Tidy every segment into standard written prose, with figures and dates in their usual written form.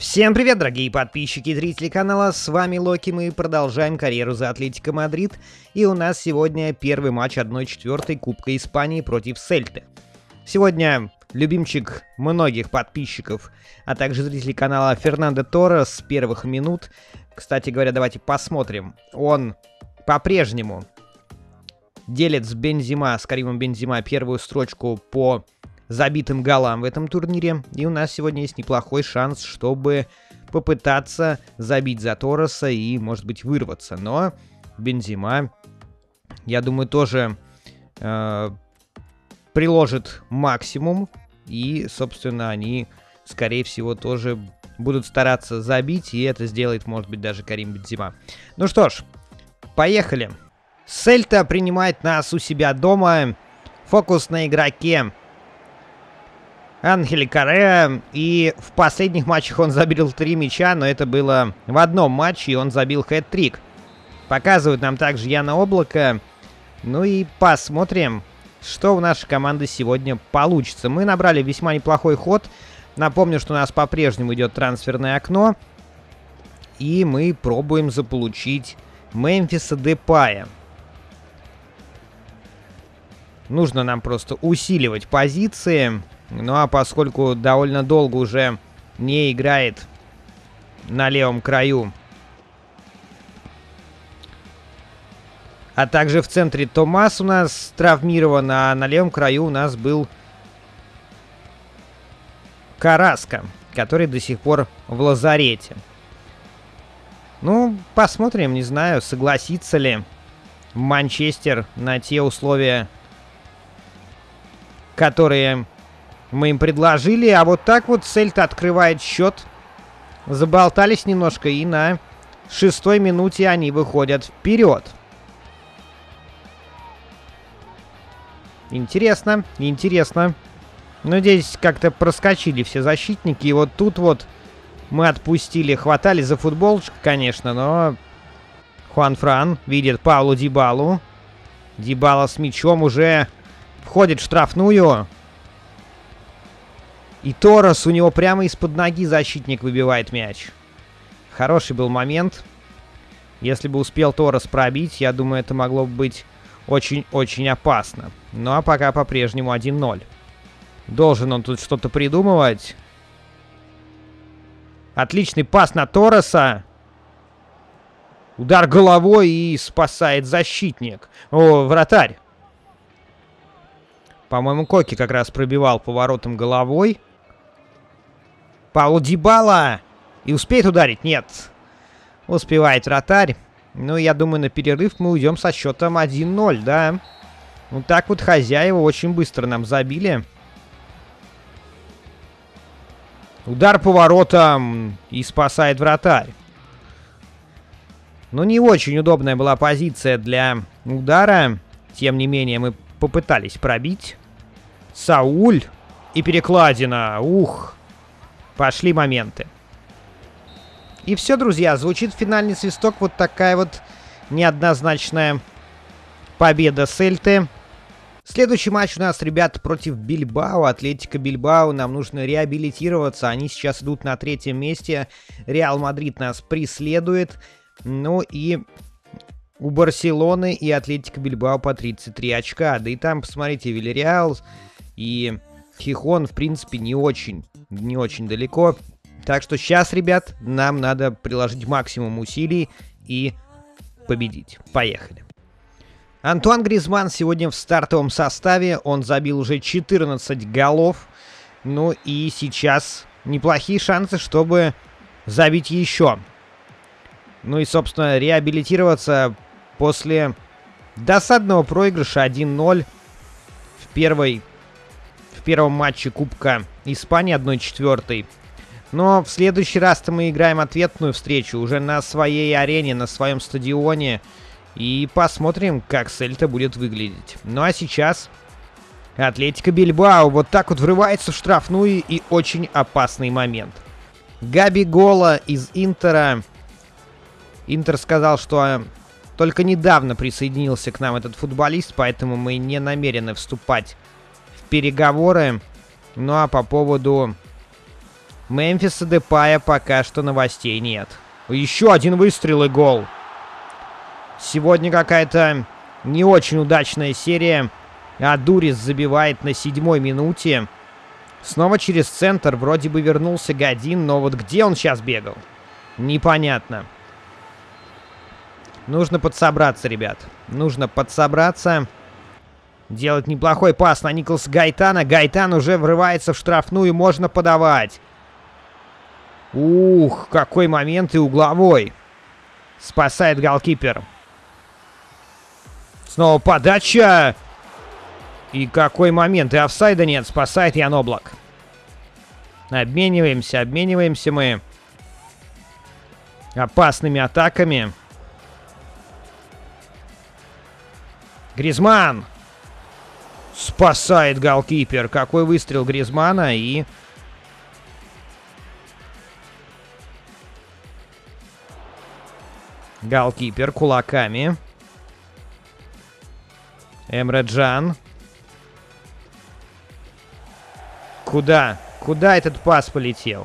Всем привет, дорогие подписчики и зрители канала, с вами Локи, мы продолжаем карьеру за Атлетико Мадрид, и у нас сегодня первый матч 1/4 Кубка Испании против Сельты. Сегодня любимчик многих подписчиков, а также зрителей канала Фернандо Торрес с первых минут. Кстати говоря, давайте посмотрим, он по-прежнему делит с Каримом Бензема первую строчку по забитым голам в этом турнире. И у нас сегодня есть неплохой шанс, чтобы попытаться забить за Торреса и, может быть, вырваться. Но Бензема, я думаю, тоже приложит максимум. И, собственно, они, скорее всего, тоже будут стараться забить. И это сделает, может быть, даже Карим Бензема. Ну что ж, поехали. Сельта принимает нас у себя дома. Фокус на игроке Анхель Корреа, и в последних матчах он забил 3 мяча, но это было в одном матче, и он забил хэт-трик. Показывают нам также Яна Облака. Ну и посмотрим, что у нашей команды сегодня получится. Мы набрали весьма неплохой ход. Напомню, что у нас по-прежнему идет трансферное окно. И мы пробуем заполучить Мемфиса Депая. Нужно нам просто усиливать позиции. Ну а поскольку довольно долго уже не играет на левом краю, а также в центре Томас у нас травмирован, а на левом краю у нас был Карраско, который до сих пор в лазарете. Ну, посмотрим, не знаю, согласится ли Манчестер на те условия, которые мы им предложили. А вот так вот Сельта открывает счет. Заболтались немножко, и на 6-й минуте они выходят вперед. Интересно, интересно. Но здесь как-то проскочили все защитники. И вот тут вот мы отпустили, хватали за футболочку, конечно, но Хуан Фран видит Паулу Дибалу. Дибала с мячом уже входит в штрафную. И Торрес у него прямо из-под ноги защитник выбивает мяч. Хороший был момент. Если бы успел Торрес пробить, я думаю, это могло бы быть очень-очень опасно. Ну а пока по-прежнему 1-0. Должен он тут что-то придумывать. Отличный пас на Торреса. Удар головой и спасает защитник. О, вратарь. По-моему, Коки как раз пробивал поворотом головой. Пауло Дибала. И успеет ударить? Нет. Успевает вратарь. Ну, я думаю, на перерыв мы уйдем со счетом 1-0, да. Вот так вот хозяева очень быстро нам забили. Удар поворотом и спасает вратарь. Ну, не очень удобная была позиция для удара. Тем не менее, мы попытались пробить. Сауль и перекладина. Ух. Пошли моменты. И все, друзья. Звучит финальный свисток. Вот такая вот неоднозначная победа Сельты. Следующий матч у нас, ребята, против Бильбао. Атлетико Бильбао. Нам нужно реабилитироваться. Они сейчас идут на 3-м месте. Реал Мадрид нас преследует. Ну и у Барселоны и Атлетико Бильбао по 33 очка. Да и там, посмотрите, Вильяреал и Хихон, в принципе, не очень далеко. Так что сейчас, ребят, нам надо приложить максимум усилий и победить. Поехали. Антуан Гризман сегодня в стартовом составе. Он забил уже 14 голов. Ну и сейчас неплохие шансы, чтобы забить еще. Ну и, собственно, реабилитироваться после досадного проигрыша 1-0 в первом матче Кубка Испании 1/4. Но в следующий раз-то мы играем ответную встречу уже на своей арене, на своем стадионе. И посмотрим, как Сельта будет выглядеть. Ну а сейчас Атлетико Бильбао вот так вот врывается в штрафную, и очень опасный момент. Габи Гола из Интера. Интер сказал, что только недавно присоединился к нам этот футболист, поэтому мы не намерены вступать в переговоры. Ну а по поводу Мемфиса Депая пока что новостей нет. Еще один выстрел и гол. Сегодня какая-то не очень удачная серия. Адурис забивает на 7-й минуте. Снова через центр. Вроде бы вернулся Годин, но вот где он сейчас бегал? Непонятно. Нужно подсобраться, ребят. Нужно подсобраться. Делать неплохой пас на Николаса Гайтана. Гайтан уже врывается в штрафную. Можно подавать. Ух, какой момент и угловой. Спасает голкипер. Снова подача. И какой момент. И офсайда нет. Спасает Ян Облак. Обмениваемся мы опасными атаками. Гризман. Спасает голкипер. Какой выстрел Гризмана. И... голкипер кулаками. Эмре Джан. Куда? Куда этот пас полетел?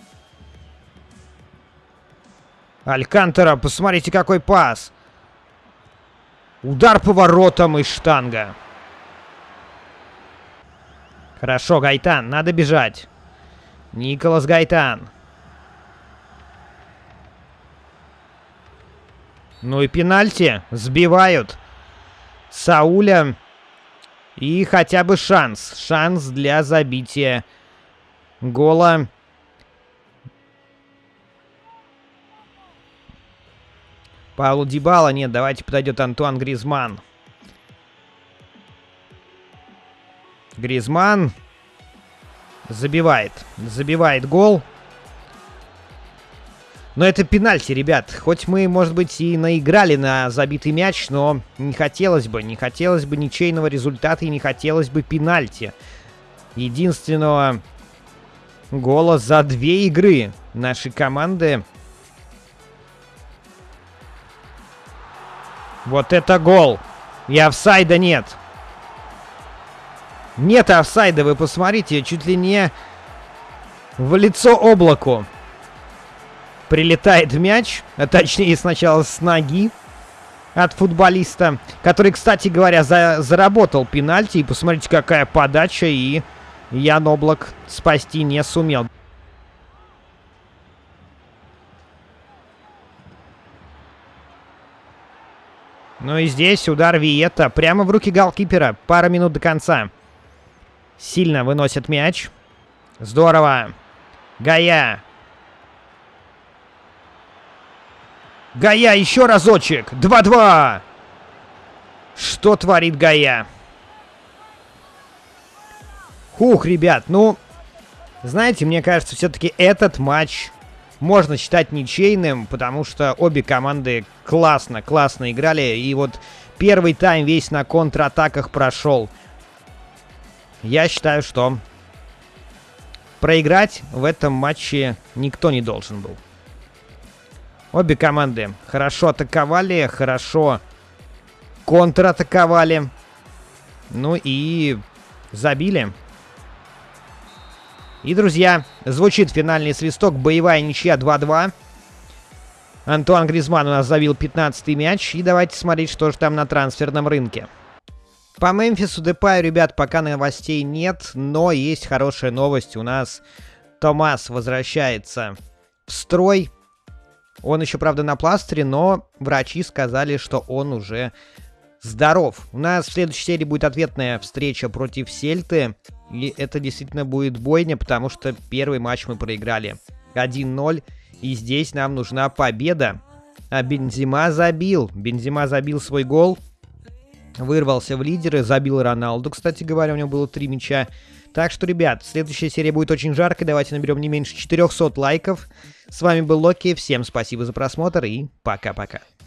Алькантара, посмотрите, какой пас. Удар по воротам и штанга. Хорошо, Гайтан, надо бежать. Николас Гайтан. Ну и пенальти. Сбивают Сауля. И хотя бы шанс. Шанс для забития гола. Паулу Дибала. Нет, давайте подойдет Антуан Гризман. Гризман забивает. Забивает гол. Но это пенальти, ребят. Хоть мы, может быть, и наиграли на забитый мяч, но не хотелось бы ничейного результата и не хотелось бы пенальти. Единственного гола за 2 игры нашей команды. Вот это гол. И офсайда нет. Нет офсайда, вы посмотрите, чуть ли не в лицо Облаку. Прилетает мяч, а точнее сначала с ноги от футболиста, который, кстати говоря, заработал пенальти. И посмотрите, какая подача, и Ян Облак спасти не сумел. Ну и здесь удар Виетта прямо в руки голкипера. Пара минут до конца. Сильно выносит мяч. Здорово. Гая. Гая, еще разочек. 2-2. Что творит Гая? Хух, ребят, ну, знаете, мне кажется, все-таки этот матч можно считать ничейным, потому что обе команды классно играли. И вот первый тайм весь на контратаках прошел. Я считаю, что проиграть в этом матче никто не должен был. Обе команды хорошо атаковали, хорошо контратаковали. Ну и забили. И, друзья, звучит финальный свисток. Боевая ничья 2-2. Антуан Гризман у нас забил 15-й мяч. И давайте смотреть, что же там на трансферном рынке. По Мемфису Депаю, ребят, пока новостей нет. Но есть хорошая новость. У нас Томас возвращается в строй. Он еще, правда, на пластыре, но врачи сказали, что он уже здоров. У нас в следующей серии будет ответная встреча против Сельты. И это действительно будет бойня, потому что первый матч мы проиграли 1-0. И здесь нам нужна победа. А Бензема забил. Бензема забил свой гол. Вырвался в лидеры. Забил Роналду, кстати говоря. У него было 3 мяча. Так что, ребят, следующая серия будет очень жаркой. Давайте наберем не меньше 400 лайков. С вами был Локи. Всем спасибо за просмотр и пока-пока.